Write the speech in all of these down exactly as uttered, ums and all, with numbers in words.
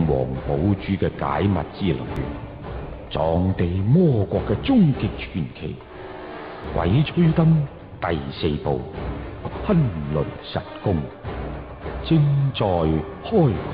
王寶珠嘅解密之旅，藏地魔國嘅終極傳奇，鬼吹燈第四部崑崙神功正在開講。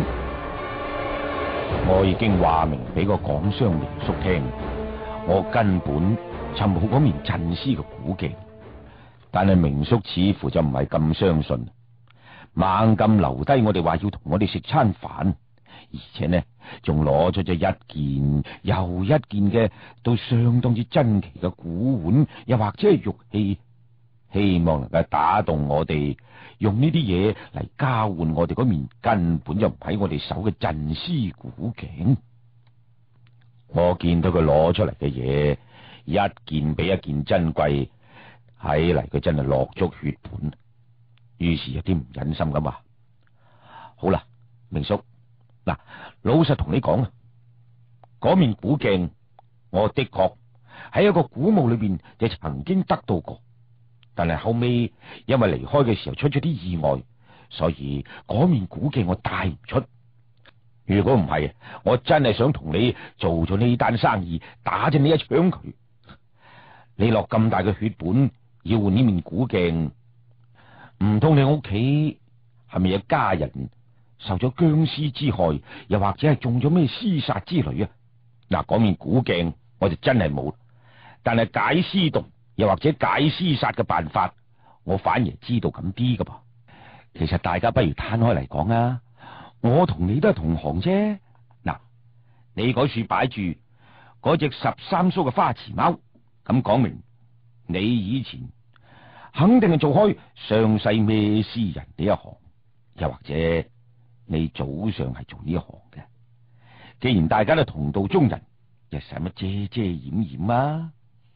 我已經話明俾個港商明叔聽，我根本就冇嗰面鎮屍嘅古鏡，但係明叔似乎就唔係咁相信，猛咁留低我哋話要同我哋食餐飯，而且呢仲攞出咗一件又一件嘅都相當之珍奇嘅古玩，又或者係玉器，希望能夠打動我哋，用呢啲嘢嚟交換我哋嗰面根本就唔喺我哋手嘅鎮屍古鏡。我見到佢攞出嚟嘅嘢一件比一件珍貴，睇嚟佢真係落足血本，於是有啲唔忍心咁話：好啦，明叔，嗱，老實同你講啊，嗰面古鏡我的確喺一個古墓裏邊就曾經得到過，但係後尾因為離開嘅時候出咗啲意外，所以嗰面古鏡我帶唔出。如果唔係，我真係想同你做咗呢單生意，打咗你一槍佢。你落咁大嘅血本要換呢面古鏡，唔通你屋企係咪有家人受咗僵屍之害，又或者係中咗咩屍殺之類啊？嗱，嗰面古鏡我就真係冇，但係解屍毒又或者解屍殺嘅辦法，我反而知道咁啲噶噃。其實大家不如攤開嚟講啊，我同你都係同行啫。嗱，你嗰處擺住嗰隻十三鬚嘅花瓷貓，咁講明你以前肯定係做開上世咩屍人呢一行，又或者你早上係做呢一行嘅。既然大家都同道中人，又使乜遮遮掩掩啊？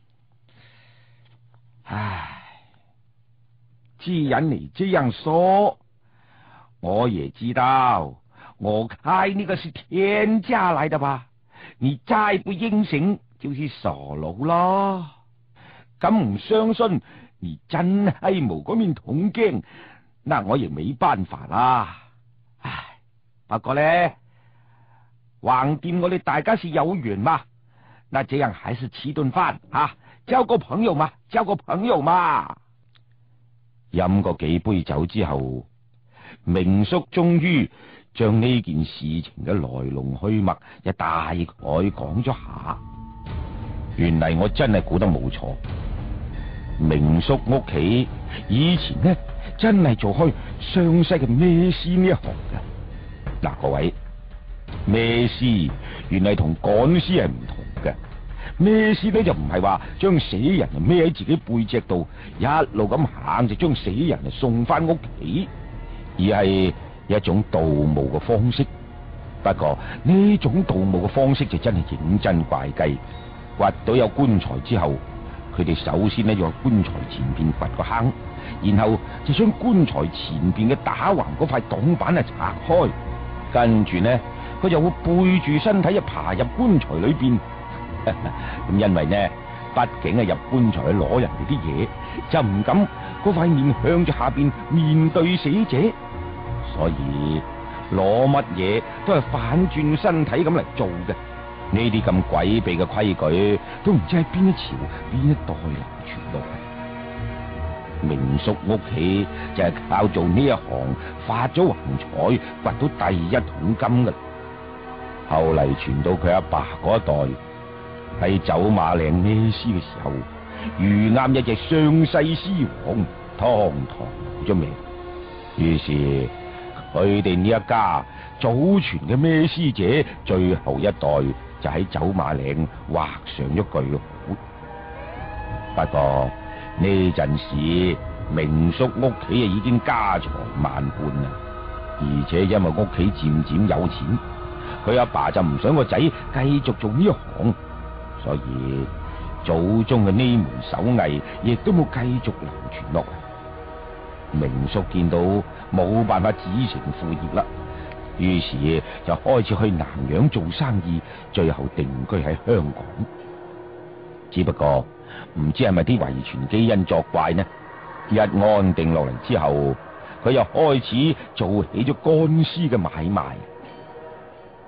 唉，既然你這樣說，我也知道，我開那個是天價來的吧？你再不應承，就是傻佬咯。咁唔相信你真係冇嗰面銅鏡，那我亦沒辦法啦。唉，不過咧，橫掂我哋大家是有緣嘛，那這樣還是吃頓飯吓，交個朋友嘛，交個朋友嘛。飲過幾杯酒之後，明叔終於將呢件事情嘅來龍去脈一大概講咗下。原嚟我真係估得冇錯，明叔屋企以前呢真係做開湘西嘅瞼師呢一行嘅。嗱，各位，瞼師原嚟同趕屍係唔同嘅。瞼師呢就唔係話將死人孭喺自己背脊度，一路咁行就將死人送翻屋企，而係一種盜墓嘅方式。不過呢種盜墓嘅方式就真係認真怪雞。掘到有棺材之後，佢哋首先呢要喺棺材前邊掘個坑，然後就將棺材前邊嘅打橫嗰塊擋板啊拆開，跟住呢佢就會背住身體啊爬入棺材裏邊。咁因為呢，畢竟係入棺材去攞人哋啲嘢，就唔敢嗰塊面向住下邊面對死者，所以攞乜嘢都係反轉身體咁嚟做嘅。呢啲咁詭秘嘅規矩，都唔知喺邊一朝邊一代流傳落嚟。明叔屋企就係靠做呢一行發咗橫財，掘到第一桶金嘅。後嚟傳到佢阿爸嗰一代，喺走馬嶺瞼師嘅時候，遇啱一隻湘西獅王，堂堂冇咗命。於是佢哋呢一家祖傳嘅瞼師者，最後一代就喺走馬嶺畫上咗句號。不過呢陣時，明叔屋企啊已經家財萬貫啦，而且因為屋企漸漸有錢，佢阿爸就唔想個仔繼續做呢一行，所以祖宗嘅呢門手藝亦都冇繼續流傳落嚟。明叔見到冇辦法子承父業啦，於是就開始去南洋做生意，最後定居喺香港。只不過唔知係咪啲遺傳基因作怪呢？一安定落嚟之後，佢又開始做起咗乾屍嘅買賣。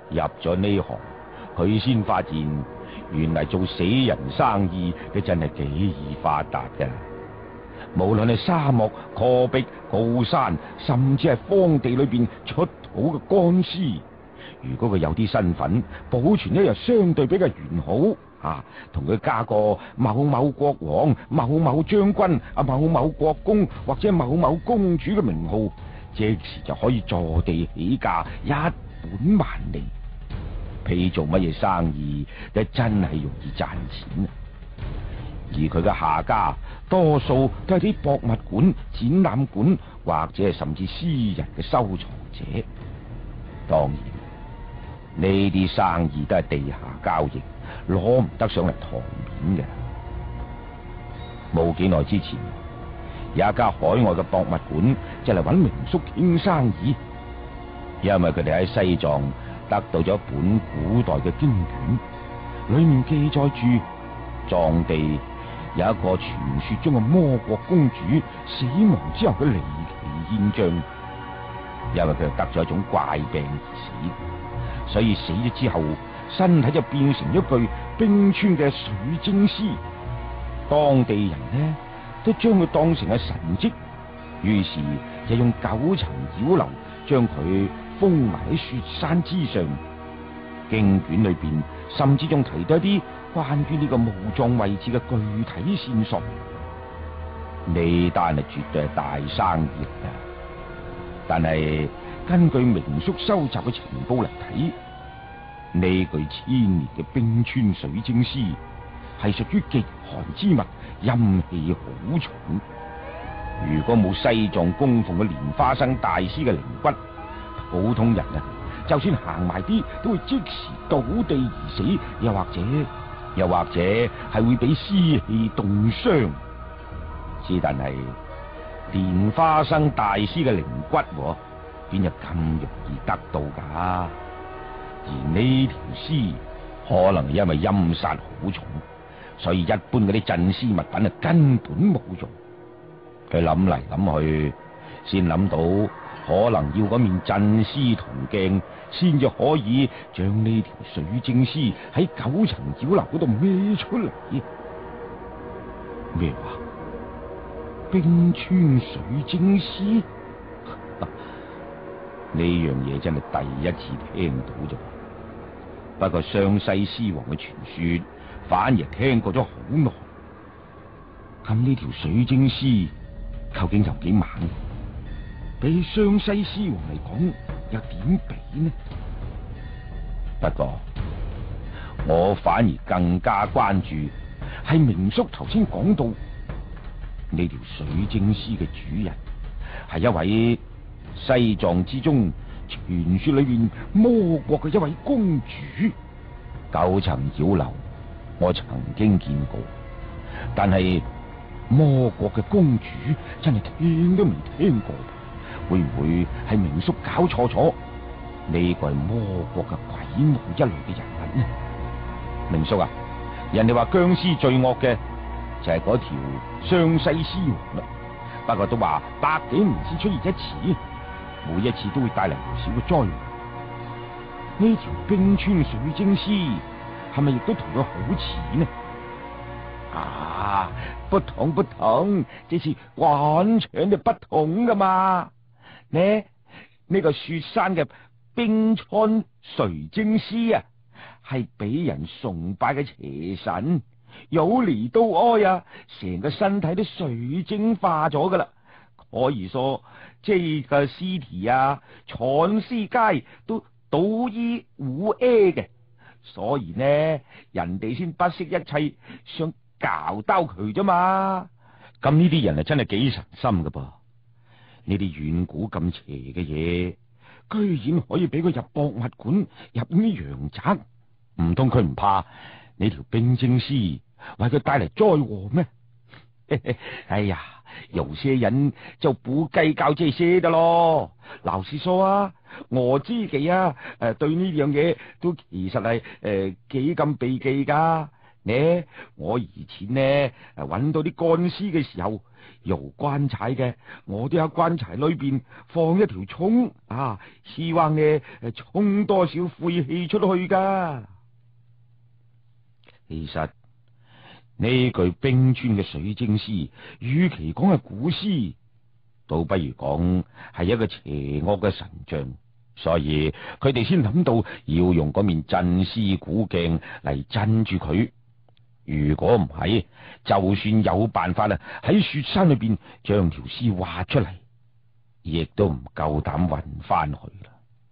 入咗呢行，佢先發現原嚟做死人生意嘅真係幾易發達嘅。無論係沙漠、戈壁、高山，甚至係荒地裏邊出土嘅乾屍，如果佢有啲身份，保存得又相對比較完好啊，同佢加個某某國王、某某將軍、啊某某國公或者某某公主嘅名號，即時就可以坐地起價，一本萬利。譬做乜嘢生意，就真係容易賺錢啊！而佢嘅下家，多數都係啲博物館、展覽館或者係甚至私人嘅收藏者。當然，呢啲生意都係地下交易，攞唔得上嚟台面嘅。冇幾耐之前，有一家海外嘅博物館就嚟揾明叔傾生意，因為佢哋喺西藏得到咗一本古代嘅經卷，裏面記載住藏地有一個傳說中嘅魔國公主死亡之後嘅離奇現象。因為佢得咗一種怪病而死，所以死咗之後身體就變成一具冰川嘅水晶屍。當地人呢都將佢當成係神蹟，於是就用九層妖樓將佢封埋喺雪山之上。經卷裏邊甚至仲提到一啲關於呢個墓葬位置嘅具體線索。呢單係絕對係大生意嚟噶，但係根據明叔收集嘅情報嚟睇，呢具千年嘅冰川水晶屍係屬於極寒之物，陰氣好重。如果冇西藏供奉嘅蓮花生大師嘅靈骨，普通人啊，就算行埋啲都會即時倒地而死，又或者又或者係會俾屍氣凍傷。之但係蓮花生大師嘅靈骨，邊有咁容易得到噶？而呢條屍可能因為陰煞好重，所以一般嗰啲鎮屍物品啊根本冇用。佢諗嚟諗去，先諗到可能要嗰面鎮屍銅鏡，先至可以將呢條水晶屍喺九層妖樓嗰度孭出嚟。咩話？冰川水晶屍？呢樣嘢真係第一次聽到啫。不過湘西獅王嘅傳說反而聽過咗好耐。咁呢條水晶屍究竟有幾猛？比湘西獅王嚟講又點比呢？不過我反而更加關注係明叔頭先講到呢條水晶屍嘅主人係一位西藏之中傳說裏面魔國嘅一位公主。九層妖樓我曾經見過，但係魔國嘅公主真係聽都未聽過。會唔會係明叔搞錯咗？呢個係魔國嘅鬼巫一類嘅人物呢？明叔啊，人哋話僵屍最惡嘅就係嗰條湘西獅王啦。不過都話百幾年先出現一次，每一次都會帶嚟唔少嘅災難。呢條冰川水晶屍係咪亦都同佢好似呢？啊，不同不同，這是完全嘅不同噶嘛。呢呢、呢個雪山嘅冰川水晶屍啊，係俾人崇拜嘅邪神，有嚟到哀啊，成個身體都水晶化咗噶啦。可以說，這個屍體啊，全世界都獨一無二嘅，所以呢，人哋先不惜一切想搞到佢啫嘛。咁呢啲人啊，真係幾神心噶噃。呢啲遠古咁邪嘅嘢，居然可以俾佢入博物館，入呢啲陽宅，唔通佢唔怕呢條冰晶屍為佢帶嚟災禍咩？哎呀，有些人就不計較這些的咯。老實說啊，我自己啊，誒對呢樣嘢都其實係誒幾咁避忌噶。 呢，我以前呢揾到啲乾屍嘅時候，用棺材嘅，我都喺棺材裏邊放一條蔥啊，希望呢誒沖多少晦氣出去噶。其實呢具冰川嘅水晶屍，與其講係古屍，倒不如講係一個邪惡嘅神像，所以佢哋先諗到要用嗰面鎮屍古鏡嚟鎮住佢。如果唔係，就算有辦法啦，喺雪山裏邊將條屍挖出嚟，亦都唔夠膽運翻去啦。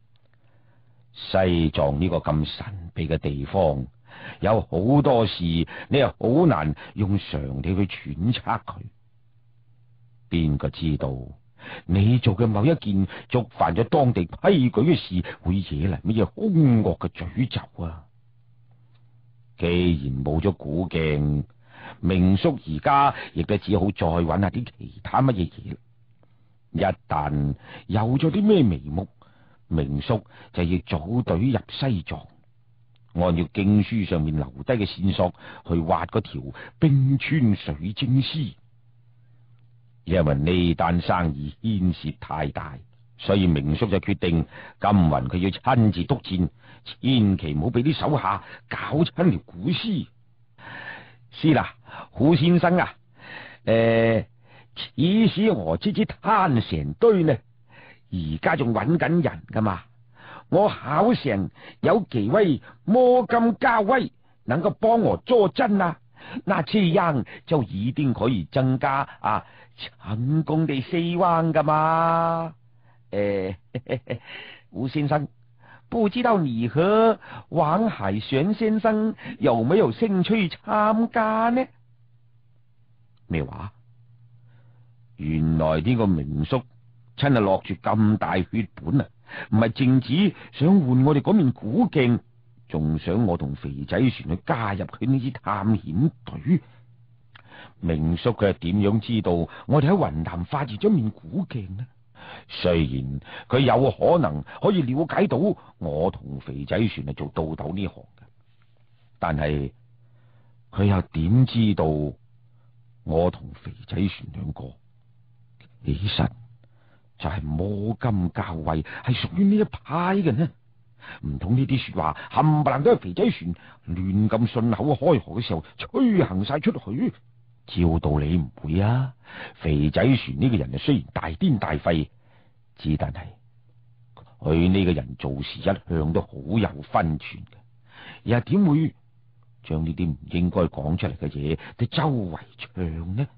西藏呢個咁神秘嘅地方，有好多事你又好難用常理去揣測佢。邊個知道你做嘅某一件觸犯咗當地規矩嘅事，會惹嚟乜嘢兇惡嘅詛咒啊？既然冇咗古鏡，明叔而家亦都只好再揾下啲其他乜嘢嘢。一旦有咗啲咩眉目，明叔就要組隊入西藏，按照經書上面留低嘅線索去挖嗰條冰川水晶屍。因為呢單生意牽涉太大，所以明叔就決定今云佢要親自督戰，千祈唔好俾啲手下搞親條古屍。是啦，胡先生啊，誒、呃，此時我知知攤成堆呢，而家仲揾緊人噶嘛，我考成有幾位摸金校尉能夠幫我坐鎮啊，那這樣就一定可以增加啊成功的希望噶嘛。誒、呃，胡先生，不知道你和王海旋先生有沒有興趣參加呢？咩話？原來呢個明叔真係落住咁大血本啊！唔係淨止想換我哋嗰面古鏡，仲想我同肥仔船去加入佢呢支探險隊。明叔佢係點樣知道我哋喺雲南發現咗面古鏡呢？雖然佢有可能可以了解到我同肥仔船係做倒斗呢行嘅，但係佢又點知道我同肥仔船兩個其實就係摸金校尉，係屬於呢一派嘅呢？唔通呢啲說話冚唪唥都係肥仔船亂咁順口開河嘅時候吹行晒出去？照道理唔會啊！肥仔船呢個人啊，雖然大癲大肺，之但係佢呢個人做事一向都好有分寸嘅，又點會將呢啲唔應該講出嚟嘅嘢都周圍唱呢？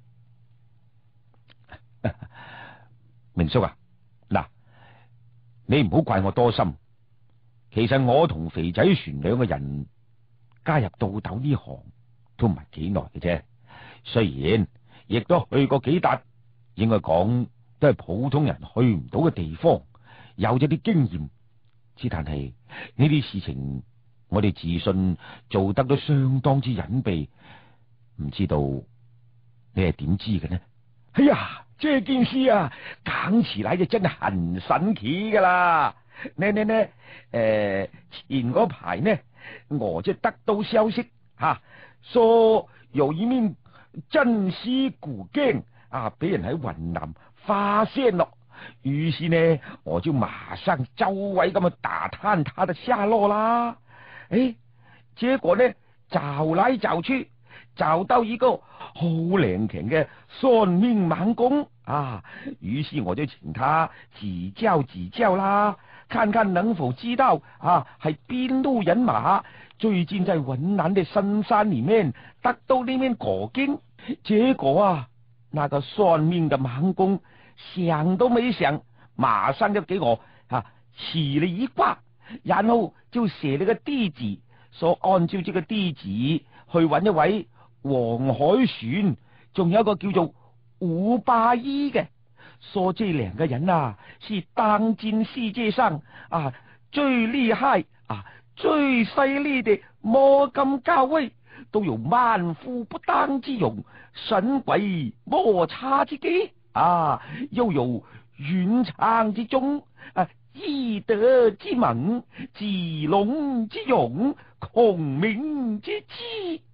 明叔啊，嗱，你唔好怪我多心。其實我同肥仔船兩個人加入倒斗呢行都唔係幾耐嘅啫。雖然亦都去過幾笪，應該講都係普通人去唔到嘅地方，有咗啲經驗。之但係呢啲事情，我哋自信做得都相當之隱秘，唔知道你係點知嘅呢？哎呀，這件事啊，講起來就真係很神奇噶啦！呢呢呢，誒、呃，前嗰排呢，我就得到消息吓，說有一面鎮屍古鏡啊，俾人喺雲南發現咯。於是呢，我就馬上周圍咁去打探他的下落啦。誒，結果呢，找來找去，找到一個好靈強嘅算命猛公啊。於是我就請他指教指教啦，看看能否知道啊係邊路人馬最近在雲南的深山裏面得到呢面古鏡。結果啊，那個算命的猛公想都沒想，馬上就給我啊起了一卦，然後就寫了個地址，說按照這個地址去揾一位黃海旋，仲有一個叫做吳八一嘅，說這兩個人啊是當今世界上啊最厲害啊最犀利的摸金校尉，都有萬夫不當之勇，神鬼莫測之機啊，又有雲長之中啊，義德之猛，智龍之勇，孔明之智。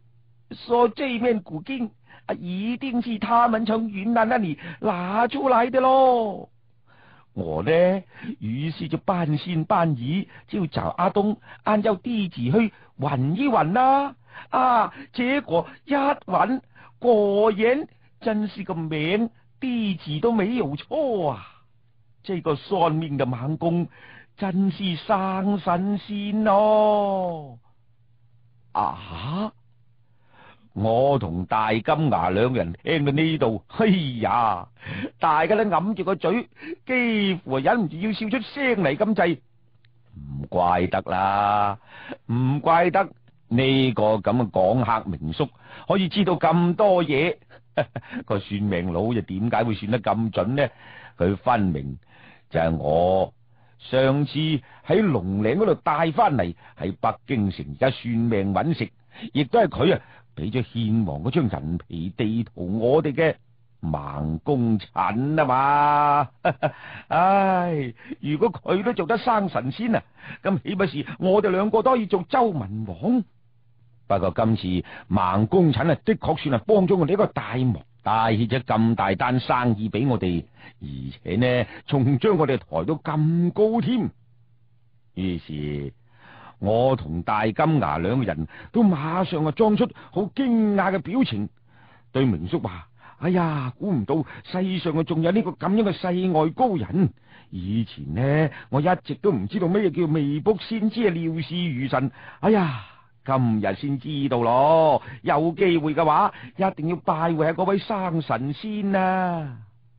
說這面古鏡啊，一定是他們從雲南那裏拿出來的咯。我呢，於是就半信半疑，就找阿東按照地址去揾一揾啦。啊，結果一揾，果然真是個名地址都沒有錯啊！這個算命的盲公真是生神仙哦！啊！我同大金牙兩人聽到呢度，哎呀，大家都揞住個嘴，幾乎忍唔住要笑出聲嚟咁滯。唔怪得啦，唔怪得呢個咁嘅講客名宿可以知道咁多嘢。個算命佬又點解會算得咁準呢？佢分明就係我上次喺龍嶺嗰度帶翻嚟，喺北京城而家算命揾食，亦都係佢啊俾咗獻王嗰張人皮地圖我哋嘅盲公陳啊嘛。唉，如果佢都做得生神仙啊，咁豈不是我哋兩個都可以做周文王？不過今次盲公陳啊，的確算係幫咗我哋一個大忙，帶起咗咁大單生意俾我哋，而且呢，仲將我哋抬到咁高添。於是我同大金牙兩個人都馬上啊裝出好驚訝嘅表情，對明叔話：哎呀，估唔到世上啊仲有呢個咁樣嘅世外高人。以前呢，我一直都唔知道咩叫未卜先知啊，料事如神。哎呀，今日先知道咯，有機會嘅話，一定要拜會下嗰位生神仙啊！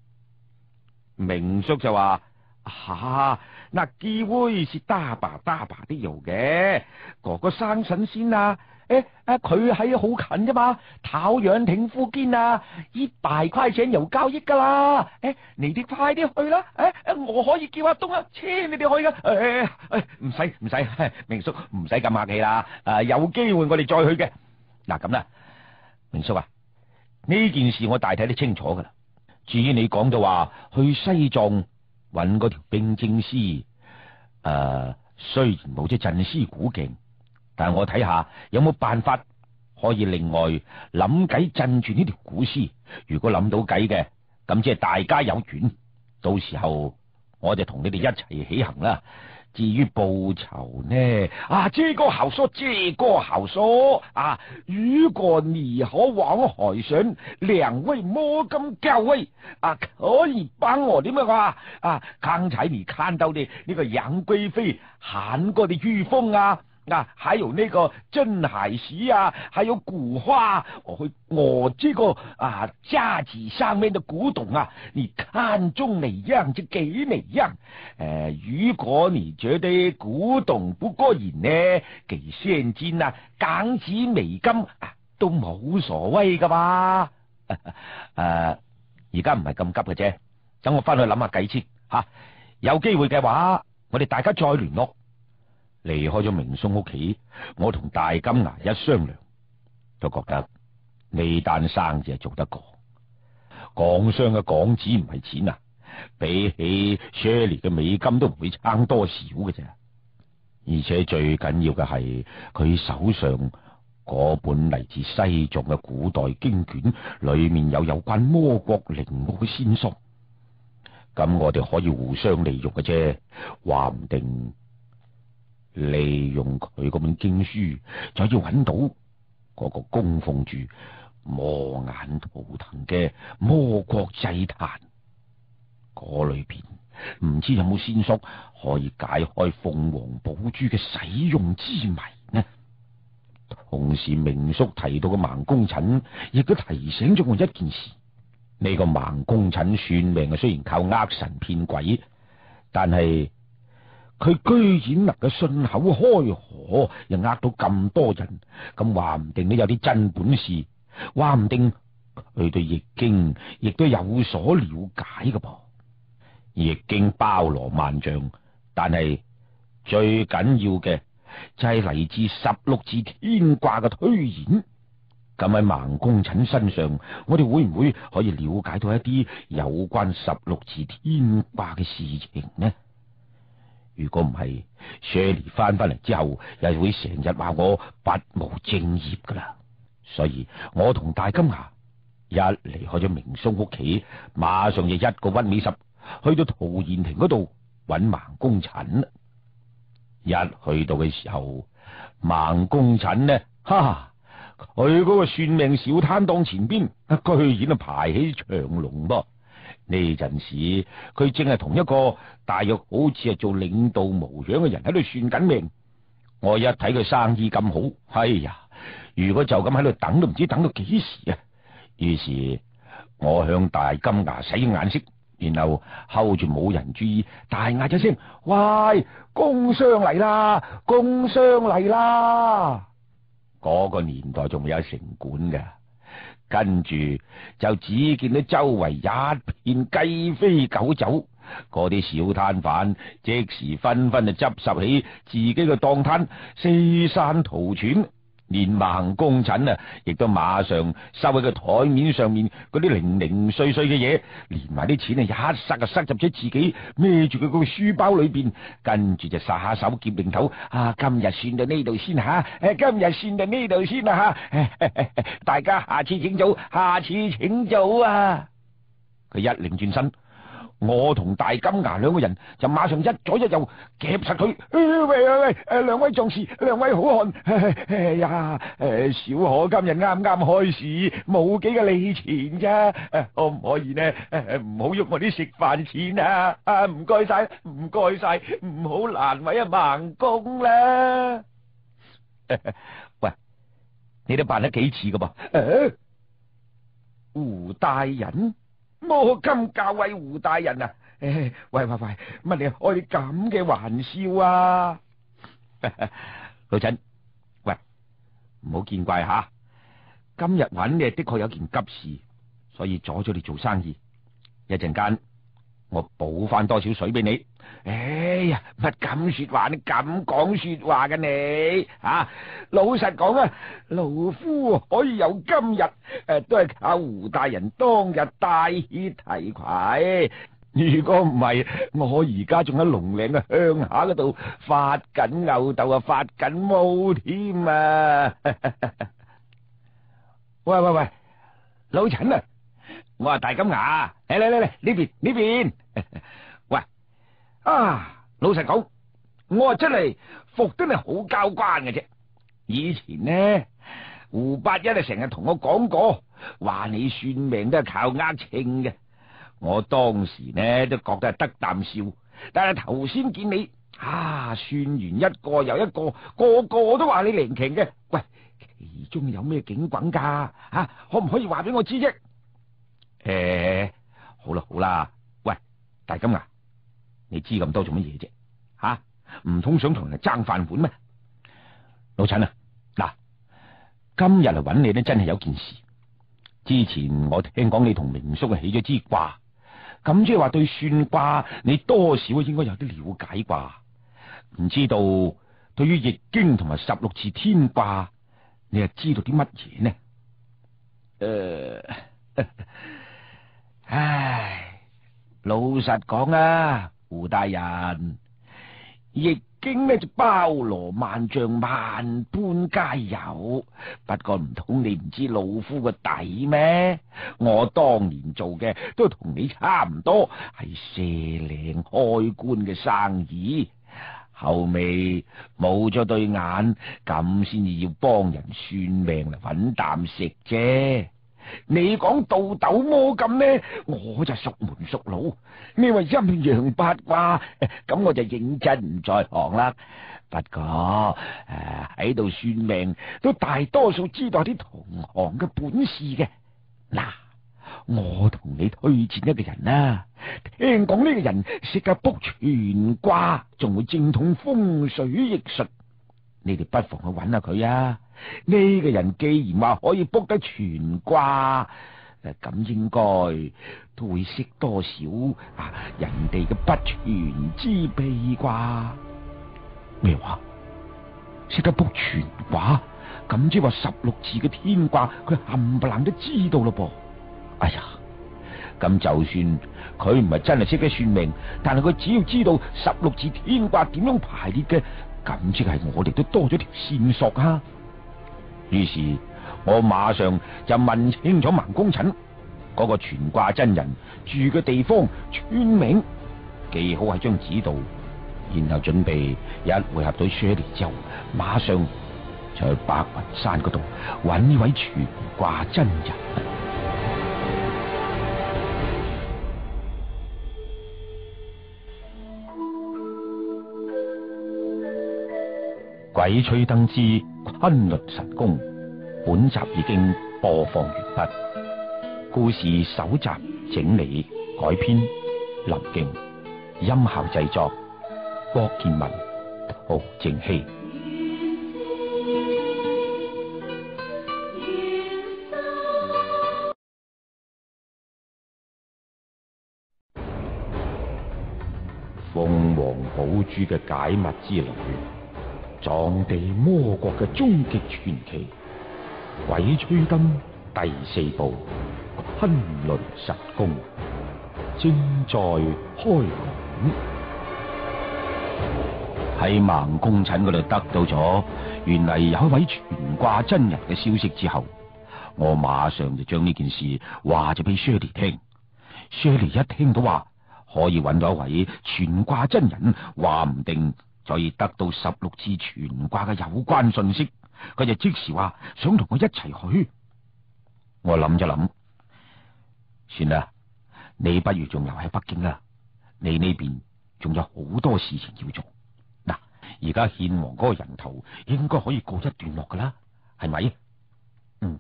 明叔就話：啊，那機會是大把大把都有嘅，哥哥生神仙啊！誒誒，佢喺好近啫嘛，桃園亭附近啊，一百塊錢有交易噶啦。誒，你哋快啲去啦！誒誒，我可以叫阿東啊，車你哋去噶。誒誒，唔使唔使，明叔唔使咁客氣啦。誒，有機會我哋再去嘅。嗱咁啦，明叔啊，呢件事我大體都清楚噶啦。至於你講到話去西藏揾嗰條冰晶絲，誒、呃，雖然冇隻鎮屍古鏡。但係我睇下有冇辦法可以另外諗計鎮住呢條古屍。如果諗到計嘅，咁即係大家有緣。到時候我就同你哋一齊起行啦。至於報酬呢？啊，這個好說，這個好說啊！如果你和王海神兩位摸金校尉啊，可以幫我點樣啊？啊，剛才你看到的呢個楊貴妃喊過的御風啊！啊，還有那個鎮海石啊，還有古畫，我會我這個啊架子上面的古董啊，你看中哪樣就給哪樣。誒、呃，如果你覺得古董不過癮呢，給現金啊，港紙美金啊，都冇所謂噶嘛。誒、啊，而家唔係咁急嘅啫，等我翻去諗下計先吓。有機會嘅話，我哋大家再聯絡。離開咗明叔屋企，我同大金牙一商量，都覺得呢單生意係做得過。港商嘅港紙唔係錢啊，比起 Shirley 嘅美金都唔會差多少嘅啫。而且最緊要嘅係佢手上嗰本嚟自西藏嘅古代經卷，裏面有有關魔國陵墓嘅線索。咁我哋可以互相利用嘅啫，話唔定。利用佢嗰本經書，就要揾到嗰個供奉住魔眼圖騰嘅魔國祭壇，嗰裏邊唔知有冇線索可以解開鳳凰寶珠嘅使用之謎呢？同時，明叔提到嘅盲公陳，亦都提醒咗我一件事：呢個盲公陳算命啊，雖然靠呃神騙鬼，但係。佢居然能夠信口開河，又呃到咁多人，咁話唔定都有啲真本事，話唔定佢對易經亦都有所了解嘅噃。易經包羅萬象，但係最緊要嘅就係嚟自十六字天卦嘅推演。咁喺盲公陳身上，我哋會唔會可以了解到一啲有關十六字天卦嘅事情呢？如果唔係 ，Shirley 翻翻嚟之後，又會成日話我不務正業噶啦。 所以我同大金牙一離開咗明叔屋企，馬上就一個屈尾十去到陶然亭嗰度揾盲公陳。一去到嘅時候，盲公陳呢，哈，佢嗰個算命小攤檔前邊，居然啊排起長龍噃。呢陣時，佢正係同一個大約好似係做領導模樣嘅人喺度算緊命。我一睇佢生意咁好，哎呀，如果就咁喺度等都唔知等到幾時啊！於是我向大金牙使眼色，然後睺住冇人注意，大嗌咗聲：喂，工商嚟啦，工商嚟啦！嗰個年代仲未有城管嘅。跟住就只見到周圍一片雞飛狗走，嗰啲小攤販即時紛紛就執拾起自己嘅檔攤，四散逃竄。連盲公陳啊，亦都馬上收喺個台面上面嗰啲零零碎碎嘅嘢，連埋啲錢啊，一塞就塞入咗自己孭住佢個書包裏邊，跟住就撒手夾零頭啊！今日算到呢度先吓，誒，今日算到呢度先啦吓，大家下次請早，下次請早啊！佢一擰轉身，我同大金牙兩個人就馬上一左一右夾實佢。喂喂喂，誒，兩位壯士，兩位好漢，哎呀，誒，小可今日啱啱開市，冇幾個利錢啫，誒，可唔可以呢？誒，唔好喐我啲食飯錢啊！啊，唔該晒，唔該晒，唔好難為啊盲公啦。喂，你都扮得幾似噶噃？胡大人？摸金校尉胡大人啊！誒，喂喂喂，乜你開啲咁嘅玩笑啊？老陳，喂，唔好見怪吓，今日揾你的確有件急事，所以阻咗你做生意。一陣間我補翻多少水俾你。哎呀，乜咁說話？你咁講說話嘅你啊？老實講啊，勞夫可以有今日，誒、呃，都係靠胡大人當日帶挈提攜。如果唔係，我而家仲喺龍嶺嘅鄉下嗰度發緊吽哣啊，發緊毛添啊！喂喂喂，老陳啊，我話大金牙，嚟嚟嚟嚟，呢邊呢邊。喂，啊，老實講，我真係服得你好交關嘅啫。以前呢，胡八一啊成日同我講過，話你算命都係靠呃稱嘅。我當時呢都覺得係得啖笑，但係頭先見你啊，算完一個又一個，個個都話你靈奇嘅。喂，其中有咩景轟噶？啊，可唔可以話俾我知啫？誒、欸，好啦好啦，喂，大金牙，你知咁多做乜嘢啫？吓、啊，唔通想同人爭飯碗咩？老陳啊，嗱，今日嚟揾你呢，真係有件事。之前我聽講你同明叔起咗支卦。咁即係話對算卦你多少應該有啲了解啩？唔知道對於易經同埋十六字天卦，你又知道啲乜嘢呢？誒、呃，唉，老實講啊，胡大人，易經呢就包羅萬象，萬般皆有。不過唔通你唔知老夫個底咩？我當年做嘅都同你差唔多，係射嶺開棺嘅生意。後尾冇咗對眼，咁先至要幫人算命嚟搵啖食啫。你講倒斗摸金呢，我就熟門熟路。你話陰陽八卦，咁我就認真唔在行啦。不過誒喺度算命，都大多數知道啲同行嘅本事嘅。嗱，我同你推薦一個人啦，聽講呢個人識得卜全卦，仲會精通風水易術。你哋不妨去揾下佢啊！呢個人既然話可以卜得全卦，誒咁應該都會識多少啊人哋嘅不傳之秘啩？咩話？識得卜全卦？咁即係話十六字嘅天卦，佢冚唪唥都知道咯噃。哎呀，咁就算佢唔係真係識得算命，但係佢只要知道十六字天卦點樣排列嘅，咁即係我哋都多咗條線索啊！於是我馬上就問清楚盲公陳嗰個傳卦真人住嘅地方、村名，記好喺張紙度，然後準備一會合到 Shirley 之後，馬上就去白雲山嗰度揾呢位傳卦真人。鬼吹燈之崑崙神功，本集已經播放完畢。故事搜集、整理、改編，林敬，音效製作，郭建文、陶正熙。鳳凰寶珠嘅解密之旅，撞地魔國嘅終極傳奇，鬼吹燈第四部崑崙神功正在開講。喺盲公陳嗰度得到咗原嚟有一位傳卦真人嘅消息之後，我馬上就將呢件事話咗俾 Shirley 聽。Shirley 一聽到話可以揾到一位傳卦真人，話唔定就可以得到十六次傳卦嘅有關信息，佢就即時話想同我一齊去。我諗咗諗，算啦，你不如仲留喺北京啦，你呢邊仲有好多事情要做。嗱，而家獻王嗰個人頭應該可以告一段落噶啦，係咪？嗯，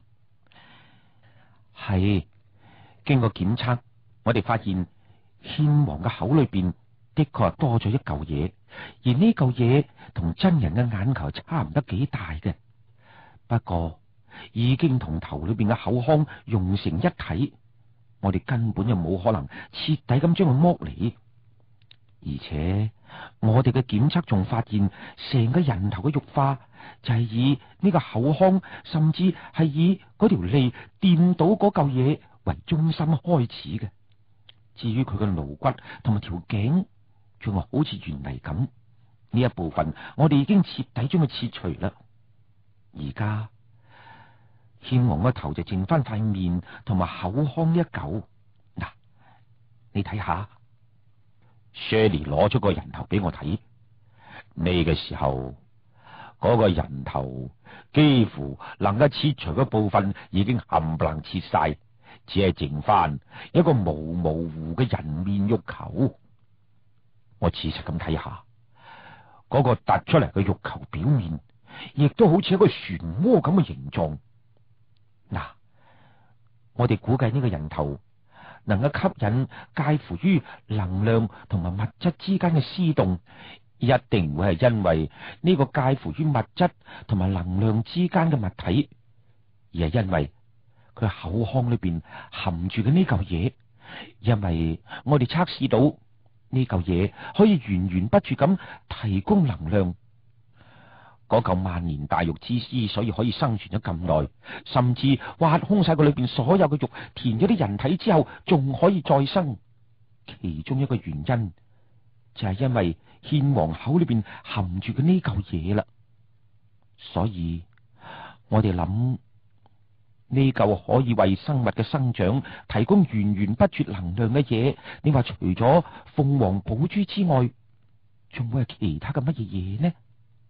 係。經過檢測，我哋發現獻王嘅口裏邊的確係多咗一嚿嘢，而呢嚿嘢同真人嘅眼球差唔多幾大嘅，不過已經同頭裏邊嘅口腔融成一體，我哋根本就冇可能徹底咁將佢剝離。而且我哋嘅檢測仲發現，成個人頭嘅肉化就係以呢個口腔，甚至係以嗰條脷掂到嗰嚿嘢為中心開始嘅。至於佢嘅顱骨同埋條頸，仲係好似原嚟咁，呢一部分我哋已經徹底將佢切除啦。而家獻王個頭就剩翻塊面同埋口腔一嚿。嗱，你睇下。Shirley 攞咗個人頭俾我睇，呢個時候嗰個人頭幾乎能夠切除嘅部分已經冚唪唥切晒，只係剩翻一個模模糊嘅人面肉球。我仔細咁睇下，嗰個突出嚟嘅肉球表面，亦都好似一個漩渦咁嘅形狀。嗱，我哋估計呢個人頭能夠吸引介乎於能量同埋物質之間嘅絲動，一定唔會係因為呢個介乎於物質同埋能量之間嘅物體，而係因為佢口腔裏邊含住嘅呢嚿嘢。因為我哋測試到呢嚿嘢可以源源不絕咁提供能量。嗰嚿萬年大肉之絲，所以可以生存咗咁耐，甚至挖空晒佢裏邊所有嘅肉，填咗啲人體之後，仲可以再生。其中一個原因就係因為獻王口裏邊含住嘅呢嚿嘢啦。所以我哋諗呢嚿可以為生物嘅生長提供源源不絕能量嘅嘢，你話除咗鳳凰寶珠之外，仲會係其他嘅乜嘢嘢呢？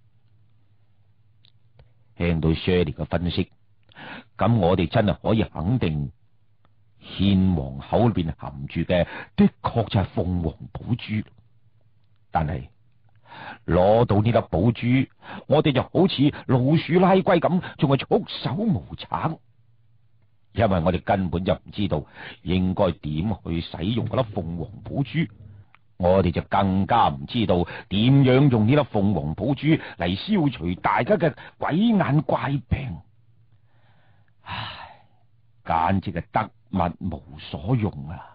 聽到 Shirley 嘅分析，咁我哋真係可以肯定，獻王口裏邊含住嘅的確就係鳳凰寶珠。但係攞到呢粒寶珠，我哋就好似老鼠拉龜咁，仲係束手無策，因為我哋根本就唔知道應該點去使用嗰粒鳳凰寶珠。我哋就更加唔知道點樣用呢粒鳳凰寶珠嚟消除大家嘅鬼眼怪病。唉，簡直係得物無所用啊！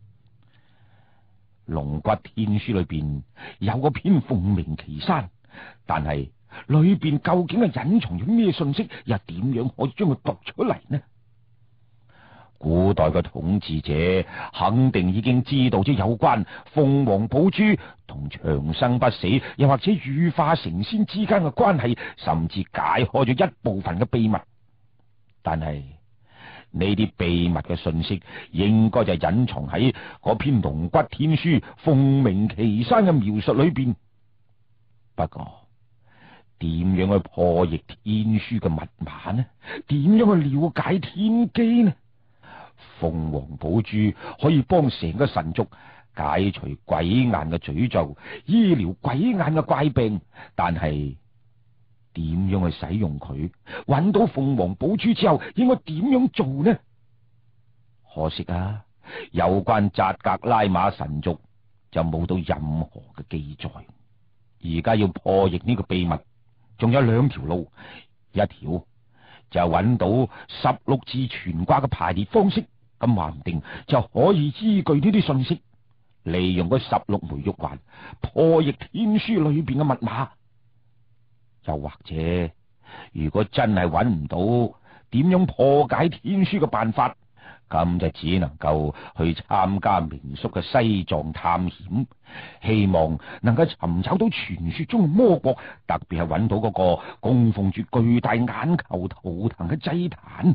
龍骨天書裏邊有個篇鳳鳴岐山，但係裏邊究竟係隱藏咗咩信息，又點樣可以將佢讀出嚟呢？古代嘅統治者肯定已經知道咗有關鳳凰寶珠同長生不死，又或者羽化成仙之間嘅關係，甚至解開咗一部分嘅秘密。 但係呢啲秘密嘅信息，應該就隱藏喺嗰篇龍骨天書鳳鳴岐山嘅描述裏邊。不過，點樣去破譯天書嘅密碼呢？點樣去了解天機呢？鳳凰寶珠可以幫成個神族解除鬼眼嘅詛咒，醫療鬼眼嘅怪病，但係點樣去使用佢？揾到鳳凰寶珠之後，應該點樣做呢？可惜啊，有關扎格拉瑪神族就冇到任何嘅記載。而家要破譯呢個秘密，仲有兩條路，一條就揾到十六字全卦嘅排列方式，咁話唔定就可以依據呢啲信息，利用嗰十六枚玉環破譯天書裏邊嘅密碼。又或者，如果真係揾唔到點樣破解天書嘅辦法，咁就只能夠去參加明叔嘅西藏探險，希望能夠尋找到傳說中嘅魔國，特別係揾到嗰個供奉住巨大眼球圖騰嘅祭壇。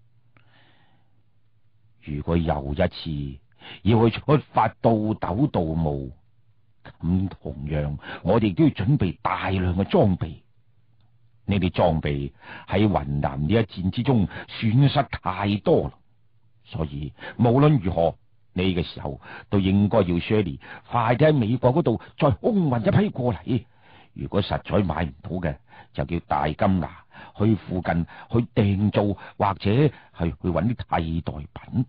如果又一次要去出發到斗盜墓，咁同樣我哋都要準備大量嘅裝備。呢啲裝備喺雲南呢一戰之中損失太多啦。所以無論如何，呢個時候都應該要 Shirley 快啲喺美國嗰度再空運一批過嚟。如果實在買唔到嘅，就叫大金牙去附近去訂造，或者係去揾啲替代品。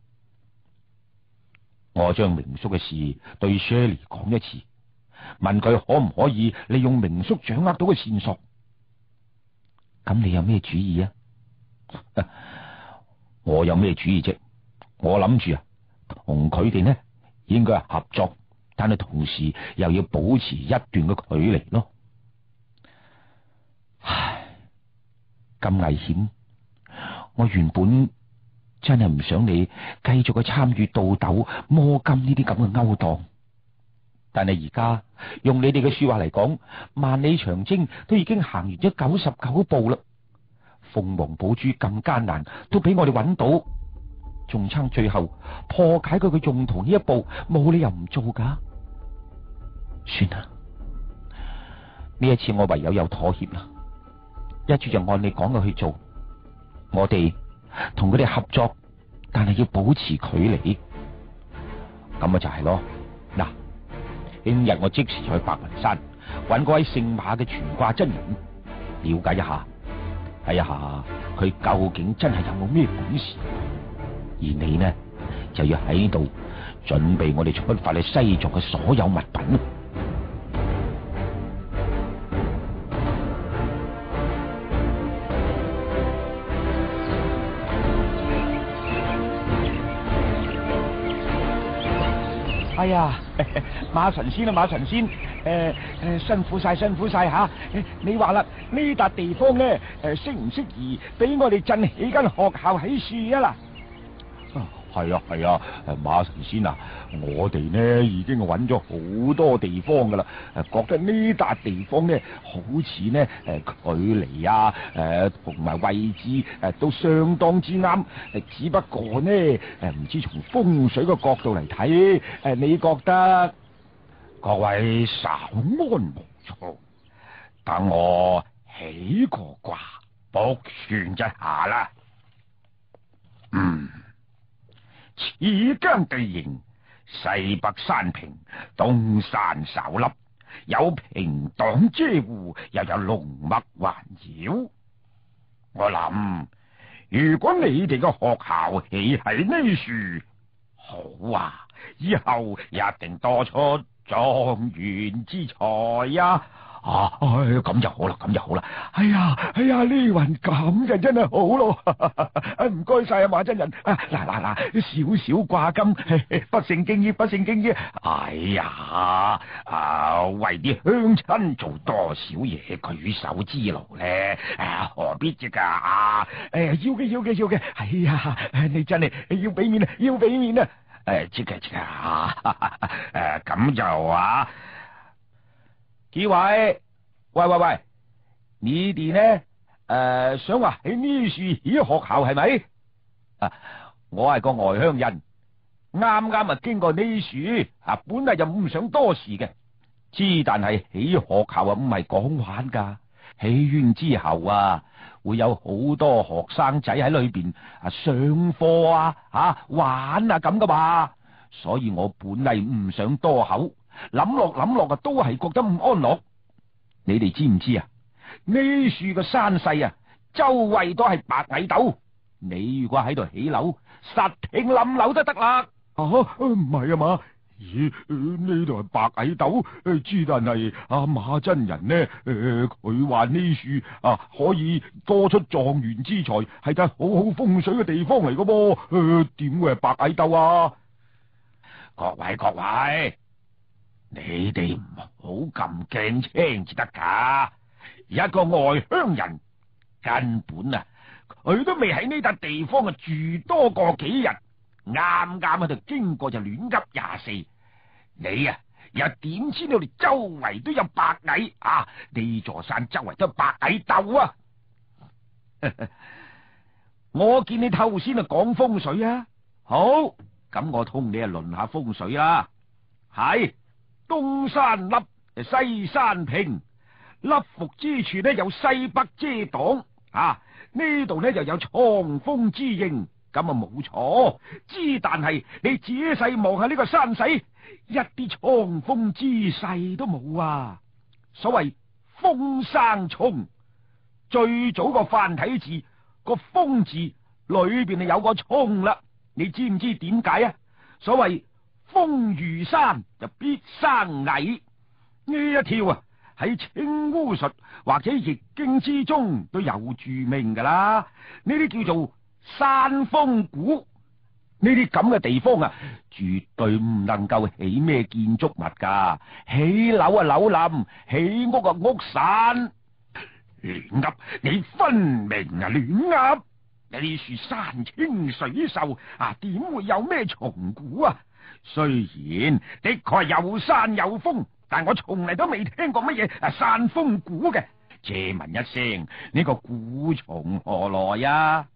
我將明叔嘅事對 Shirley 講一次，問佢可唔可以利用明叔掌握到嘅線索。咁你有咩主意啊？我有咩主意啫？我諗住啊，同佢哋呢應該係合作，但係同時又要保持一段嘅距離咯。唉，咁危險，我原本真係唔想你繼續去參與盜斗、摸金呢啲咁嘅勾當，但係而家用你哋嘅說話嚟講，萬里長征都已經行完咗九十九步啦。鳳凰寶珠咁艱難都俾我哋揾到，仲撐最後破解佢嘅用途呢一步，冇理由唔做噶。算啦，呢一次我唯有有妥協啦，一住就按你講嘅去做。我哋同佢哋合作，但係要保持距離。咁啊就係咯。嗱，聽日我即時去白雲山揾嗰位姓馬嘅全卦真人，了解一下，睇下佢究竟真係有冇咩本事。而你呢，就要喺度準備我哋出發去西藏嘅所有物品。哎呀，馬神仙啊，馬神仙，誒、呃、誒、呃，辛苦晒，辛苦晒吓！你話啦，呢笪地方咧，誒，適唔適宜俾我哋鎮起間學校喺樹啊啦？係啊係啊，誒，馬神仙啊，我哋呢已經揾咗好多地方噶啦，誒，覺得呢笪地方呢，好似呢誒距離啊，誒同埋位置誒都相當之啱，誒只不過呢誒唔知從風水嘅角度嚟睇，誒你覺得？各位稍安勿躁，等我起個卦卜算一下啦。嗯。此間地形西北山平，東山稍凹，有平擋遮護，又有龍脈環繞。我諗，如果你哋嘅學校起喺呢樹，好啊，以後一定多出狀元之才呀！啊，咁就好啦，咁就好啦。哎呀，哎呀，呢雲咁就真係好咯。唔該晒啊，馬真人。嗱嗱嗱，少少掛金，不勝敬意，不勝敬意。哎呀，啊，為啲鄉親做多少嘢舉手之勞咧？啊，何必啫？噶啊，誒，要嘅，要嘅，要嘅。哎呀，你真係要俾面啊，要俾面啊。誒，即係即係啊，誒，咁就啊。幾位，喂喂喂，你哋呢誒，想話喺呢處起學校係咪？啊，我係個外鄉人，啱啱啊經過呢處，啊本嚟就唔想多事嘅，之但係起學校啊唔係講玩噶，起完之後啊會有好多學生仔喺裏邊啊上課啊吓玩啊咁噶嘛，所以我本嚟唔想多口，諗落諗落啊都係覺得唔安樂。你哋知唔知啊？呢樹嘅山勢啊，周圍都係白蟻竇。你如果喺度起樓，實聽冧樓都得啦。啊，唔係啊嘛？咦，呢度係白蟻竇，之但係阿馬真人呢？誒，佢話呢樹啊可以多出狀元之才，係得好好風水嘅地方嚟嘅噃。誒，點會係白蟻竇啊？各位各位，你哋唔好咁驚青至得噶。一個外鄉人根本啊，佢都未喺呢笪地方啊住多過幾日，啱啱喺度經過就亂噏廿四。你啊又點知你哋周圍都有白蟻啊？呢座山周圍都係白蟻竇啊！我見你頭先啊講風水啊，好，咁我同你啊論下風水啦。係東山凹，西山平。凹伏之處呢有西北遮擋，啊呢度呢就有藏風之應，咁啊冇錯。之但係你仔細望下呢個山勢，一啲藏風之勢都冇啊！所謂風生沖，最早個繁體字個風字裏邊係有個沖啦，你知唔知點解啊？所謂風如山就必生蟻，呢一條啊喺青巫術或者易經之中都有注明噶啦，呢啲叫做山風谷。呢啲咁嘅地方啊，絕對唔能夠起咩建築物噶，起樓啊樓冧，起屋啊屋散。亂噏，你分明啊亂噏！呢樹山清水秀啊，點會有咩蟲蠱啊？雖然的確係有山有風，但我從嚟都未聽過乜嘢啊山風蠱嘅。借問一聲，呢個蠱從何來呀？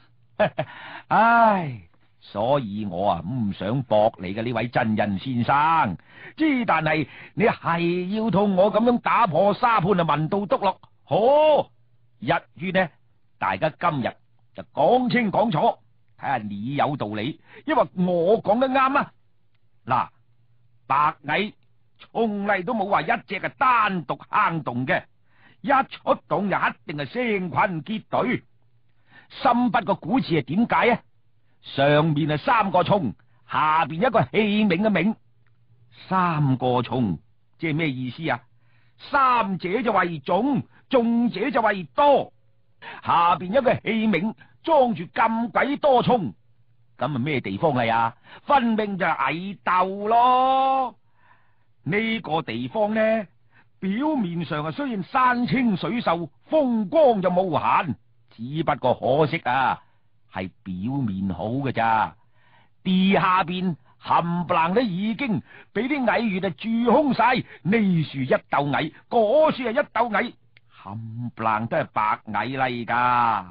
唉，所以我啊唔想駁你嘅呢位真人先生，之但係你係要同我咁樣打破沙盤啊問到篤落，好，一於呢，大家今日就講清講楚，睇下你有道理，因為我講得啱啊！嗱，白蟻從嚟都冇話一隻係單獨坑洞嘅，一出洞就一定係成群結隊。心筆個古字係點解啊？上面係三個沖，下邊一個器皿嘅皿，三個沖即係咩意思啊？三者就為重，重者就為多，下邊一個器皿裝住咁鬼多沖，咁啊咩地方嚟啊？分明就係蟻竇咯。呢個地方呢，表面上啊雖然山清水秀，風光就無限，只不過可惜啊，係表面好嘅咋，地下邊冚唪唥都已經俾啲蟻穴啊蛀空晒。呢樹一竇蟻，嗰樹係一竇蟻，冚唪唥都係白蟻嚟噶。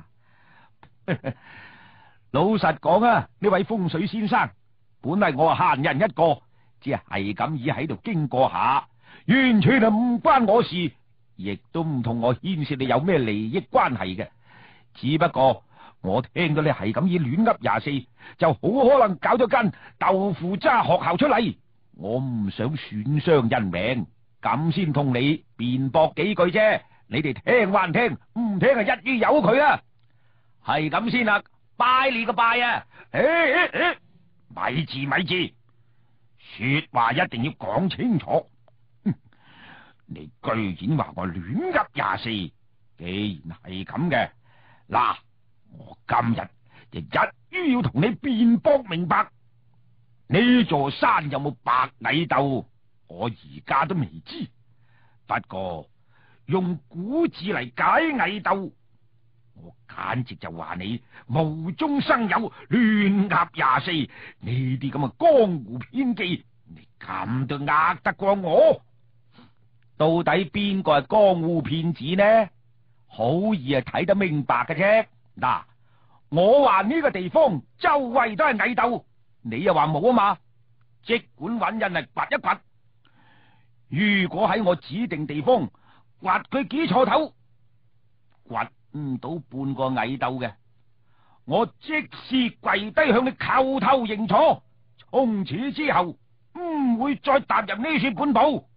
老實講啊，呢位風水先生，本嚟我係閒人一個，只係咁意喺度經過下，完全係唔關我事，亦都唔同我牽涉你有咩利益關係嘅。只不過我聽到你係咁意亂噏廿四，就好可能搞咗間豆腐渣學校出嚟，我唔想損傷人命，咁先同你辯駁幾句啫。你哋聽還聽，唔聽啊一於由佢啊。係咁先啦，拜你個拜啊！誒誒誒，咪住咪住，說話一定要講清楚。你居然話我亂噏廿四，既然係咁嘅，嗱，我今日就一於要同你辯駁明白。呢座山有冇白蟻竇，我而家都未知。不過用古字嚟解蟻竇，我簡直就話你無中生有，亂噏廿四。呢啲咁嘅江湖偏記，你咁都呃得過我？到底邊個係江湖騙子呢？ 好易啊睇得明白嘅啫。嗱，我話呢個地方周圍都係蟻竇，你又話冇啊嘛？即管揾人嚟掘一掘，如果喺我指定地方掘佢幾錯頭，掘唔到半個蟻竇嘅，我即時跪低向你叩頭認錯，從此之後唔會再踏入呢處半步。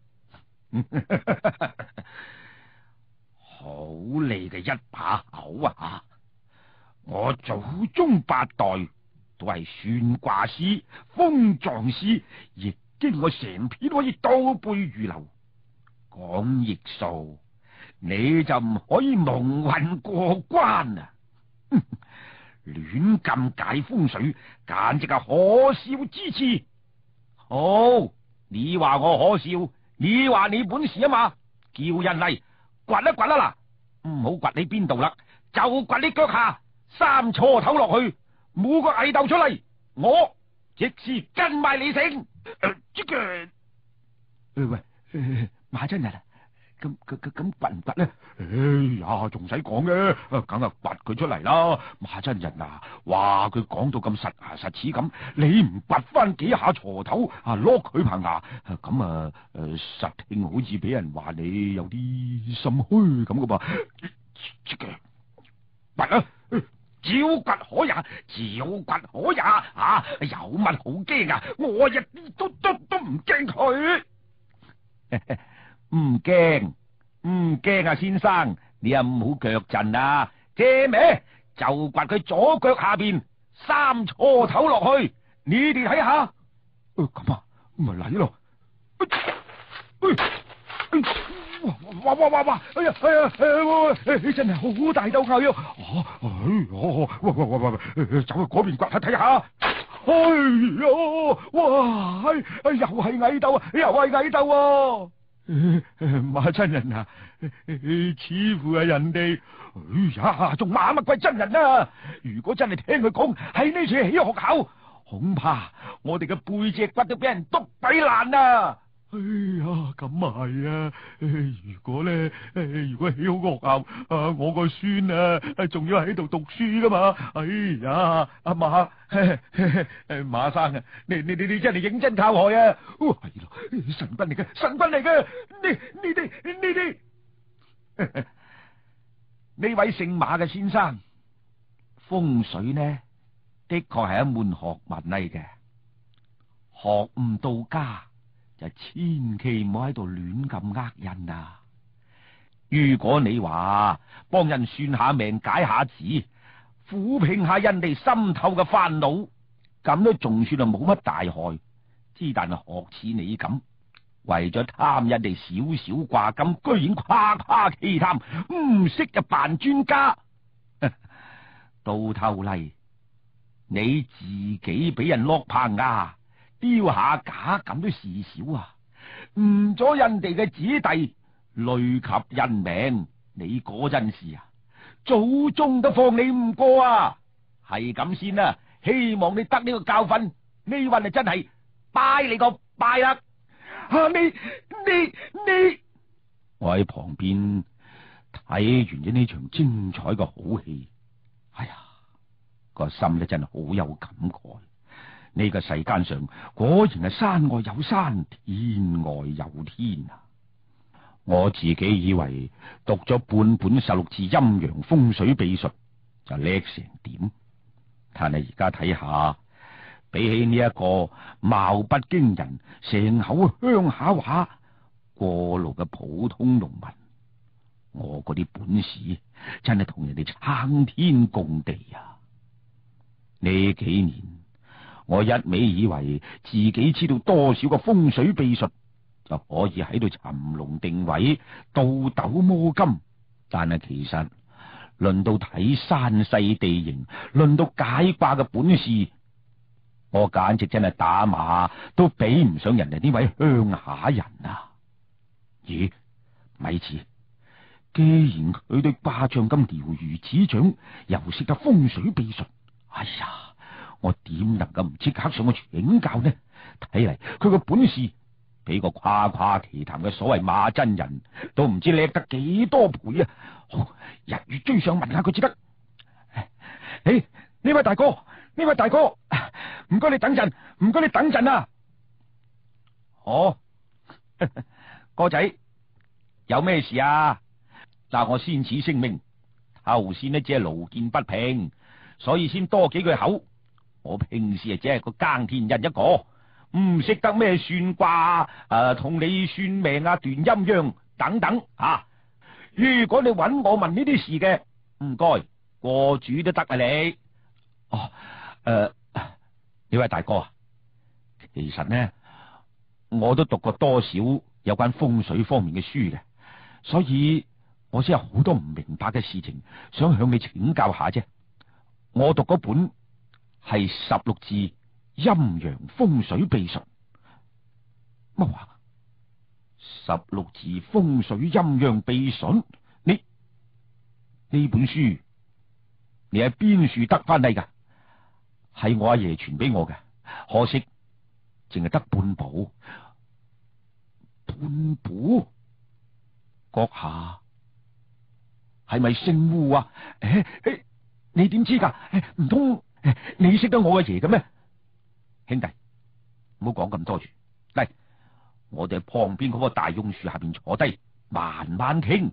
好利嘅一把口啊！我祖宗八代都係算卦師、風葬師，易經我成篇可以倒背如流。講易數，你就唔可以蒙混過關啊！亂咁解風水，簡直係可笑之詞。好，你話我可笑，你話你本事啊嘛，叫人嚟掘一掘啦嗱，唔好掘你邊度啦，就掘你腳下三錯頭落去，冇個蟻竇出嚟，我即時跟埋你姓。即係喂，馬真人啊！咁咁咁咁掘唔掘咧？哎呀，仲使講嘅，梗係掘佢出嚟啦！馬真人啊，哇，佢講到咁實牙實齒咁，你唔掘翻幾下鋤頭啊，攞佢棚牙，咁啊誒，實聽好似俾人話你有啲心虛咁噶噃。掘啊，照掘可也，照掘可也啊！有乜好驚啊？我一啲都都都唔驚佢。唔驚唔驚啊，先生，你又唔好腳震啊！借咩？就掘佢左腳下邊三錯頭落去，你哋睇下。咁啊，咪嚟咯！哇哇哇哇！哎呀哎呀，真係好大鬥牛啊！哦，哎呀，哇哇哇哇，走去嗰邊掘下睇下。哎呀，哇，又係蟻竇啊，又係蟻竇啊！馬真人啊，似乎係人哋，哎呀，仲馬乜鬼真人啊！如果真係聽佢講喺呢處起學校，恐怕我哋嘅背脊骨都俾人篤鬼爛啊！哎呀，咁啊係啊！如果咧，如果起好個學校，啊，我個孫啊，仲要喺度讀書噶嘛？哎呀，阿馬，馬生啊，你你你你真係認真靠害啊！係咯，神兵嚟嘅，神兵嚟嘅，你你哋你哋呢位姓馬嘅先生，風水呢，的確係一門學問嚟嘅，學唔到家，就千祈唔好喺度亂咁呃人啊！如果你話幫人算下命、解下字、撫平下人哋心頭嘅煩惱，咁都仲算係冇乜大害。之但係學似你咁，為咗貪人哋少少掛金，居然誇誇其談，唔識就扮專家，到頭嚟你自己俾人落棚牙，丟下假咁都事少啊！誤咗人哋嘅子弟，累及人命，你嗰陣時啊，祖宗都放你唔過啊！係咁先啦，希望你得呢個教訓。呢運啊真係拜你個拜啦！啊，你你你，我喺旁邊睇完咗呢場精彩嘅好戲，哎呀，個心咧真係好有感慨。呢個世間上果然係山外有山，天外有天啊！我自己以為讀咗半本十六字陰陽風水秘術就叻成點，但係而家睇下，比起呢一個貌不驚人、成口鄉下話過路嘅普通農民，我嗰啲本事真係同人哋撐天共地啊！呢幾年我一味以為自己知道多少個風水秘術，就可以喺度尋龍定位、倒斗摸金，但係其實輪到睇山勢地形，輪到解卦嘅本事，我簡直真係打馬都比唔上人哋呢位鄉下人啊！咦，咪住，既然佢對卦象咁了如指掌，又識得風水秘術，哎呀，我點能夠唔即刻上去請教呢？睇嚟佢個本事比個誇誇其談嘅所謂馬真人都唔知叻得幾多倍啊！好，日月追上問下佢至得。誒，呢位大哥，呢位大哥，唔該你等陣，唔該你等陣啊！哦，哥仔，有咩事啊？嗱，我先此聲明，頭先呢只係勞見不平，所以先多幾句口。我平時啊只係個耕田人一個。唔識得咩算卦誒，同、呃、你算命啊，斷陰陽等等啊！如果你揾我問呢啲事嘅，唔該過主都得啊你。哦，誒、呃，呢位大哥啊，其實呢，我都讀過多少有關風水方面嘅書嘅，所以我先有好多唔明白嘅事情，想向你請教下啫。我讀嗰本係十六字陰陽風水秘術，乜話？十六字風水陰陽秘術？你呢本書你喺邊處得翻嚟噶？係我阿爺傳俾我嘅，可惜淨係得半部。半部？閣下係咪姓胡啊？誒誒，你點知噶？唔通你識得我阿爺嘅咩？兄弟，唔好講咁多住，嚟，我哋喺旁邊嗰棵大榕樹下邊坐低，慢慢傾。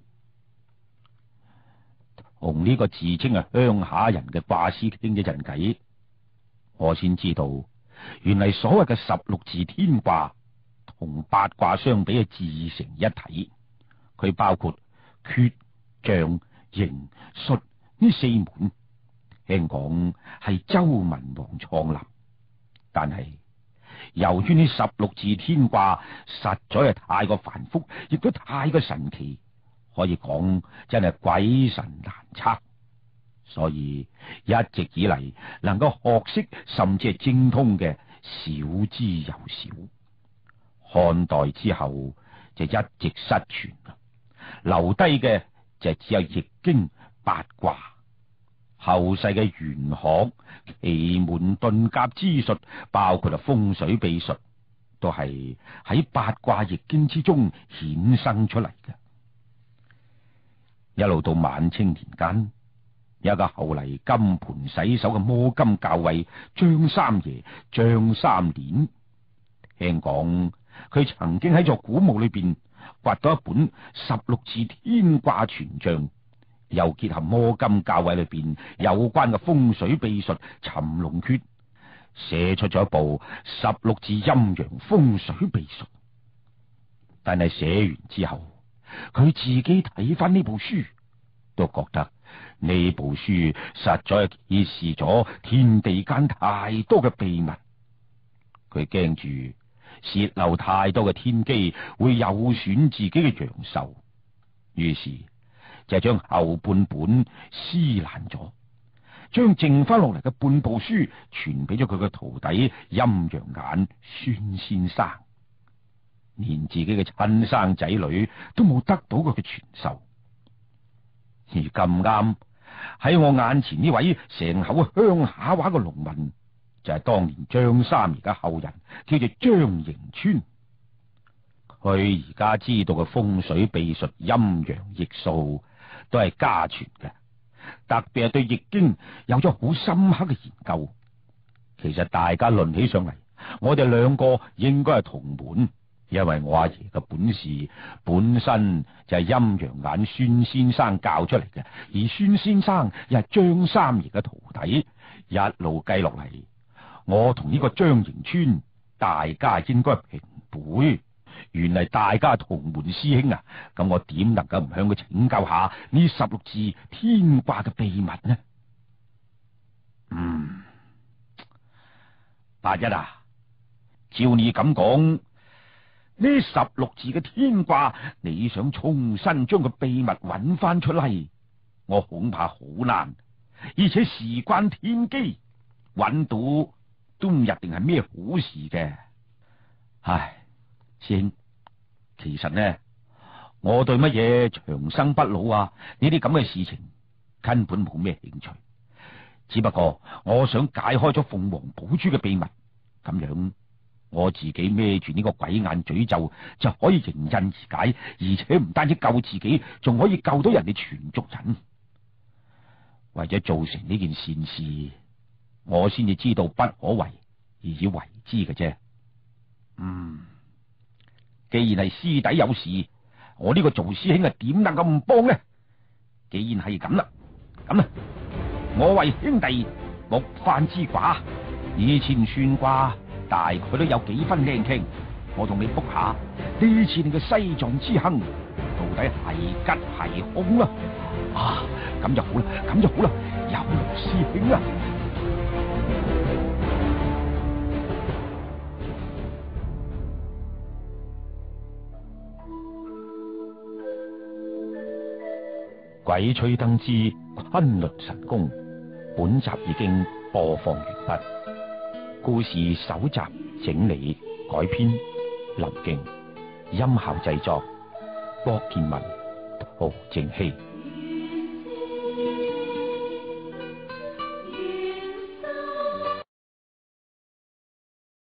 同呢個自稱係鄉下人嘅卦師傾咗陣偈，我先知道，原嚟所謂嘅十六字天卦同八卦相比係自成一體，佢包括缺、象、刑、術呢四門，聽講係周文王創立。但係由於呢十六字天卦實在係太過繁複，亦都太過神奇，可以講真係鬼神難測，所以一直以嚟能夠學識甚至係精通嘅少之又少。漢代之後就一直失傳啦，留低嘅就只有易經、八卦。後世嘅玄學、奇門遁甲之術，包括啊風水秘術，都係喺八卦易經之中衍生出嚟嘅。一路到晚清年間，有一個後嚟金盆洗手嘅摸金校尉張三爺張三鏈，聽講佢曾經喺座古墓裏邊掘到一本十六字天卦全象，又結合摸金校尉裏邊有關嘅風水秘術尋龍訣，寫出咗一部十六字陰陽風水秘術。但係寫完之後，佢自己睇翻呢部書，都覺得呢部書實在係揭示咗天地間太多嘅秘密。佢驚住洩漏太多嘅天機會有損自己嘅陽壽，於是就將後半本撕爛咗，將剩翻落嚟嘅半部書傳俾咗佢嘅徒弟陰陽眼孫先生，連自己嘅親生仔女都冇得到佢嘅傳授。而咁啱喺我眼前呢位成口鄉下話嘅農民，就係當年張三爺嘅後人，叫做張迎川。佢而家知道嘅風水秘術、陰陽易數都係家傳嘅，特別係對易經有咗好深刻嘅研究。其實大家論起上嚟，我哋兩個應該係同門，因為我阿爺嘅本事本身就係陰陽眼孫先生教出嚟嘅，而孫先生又係張三爺嘅徒弟，一路計落嚟，我同呢個張迎川大家應該係平輩。原嚟大家同門師兄啊，咁我點能夠唔向佢請教下呢十六字天卦嘅秘密呢？嗯，八一啊，照你咁講，呢十六字嘅天卦，你想重新將個秘密揾翻出嚟，我恐怕好難，而且事關天機，揾到都唔一定係咩好事嘅。唉，師兄，其實呢，我對乜嘢長生不老啊呢啲咁嘅事情根本冇咩興趣，只不過我想解開咗鳳凰寶珠嘅秘密，咁樣我自己孭住呢個鬼眼詛咒就可以迎刃而解，而且唔單止救自己，仲可以救到人哋全族人。為咗做成呢件善事，我先至知道不可為而以為之嘅啫。嗯，既然係師弟有事，我呢個做師兄啊，點能夠唔幫呢？既然係咁啦，咁啦，我為兄弟木幡之卦，以前算卦大概都有幾分靚傾，我同你卜下呢次你嘅西藏之行到底係吉係凶啦？啊，咁就好啦，咁就好啦，有勞師兄啊！鬼吹燈之崑崙神功，本集已經播放完畢。故事搜集、整理、改編，林敬，音效製作，郭建文、陶正熙。